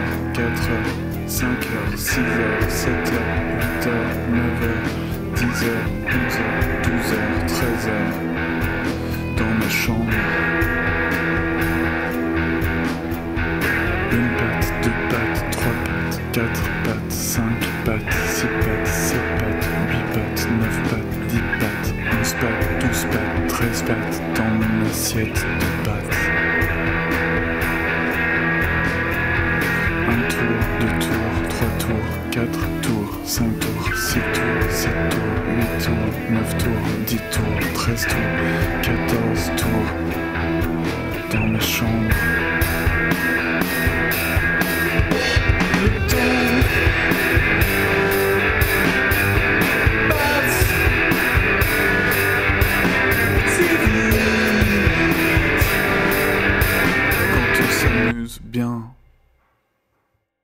4h, 5h, 6h, 7h, 8h, 9h, 10h, 11h, 12h, 13h, dans ma chambre. Une patte, deux pattes, trois pattes, quatre pattes, cinq pattes, six pattes, sept pattes, huit pattes, neuf pattes, 10 pattes, 11 pattes, 12 pattes, 13 pattes, dans mon assiette de pattes. Un tour, deux tours, trois tours, quatre tours, 5 tours, 6 tours, 7 tours, 8 tours, 9 tours, 10 tours, 13 tours, 14 tours, dans ma chambre.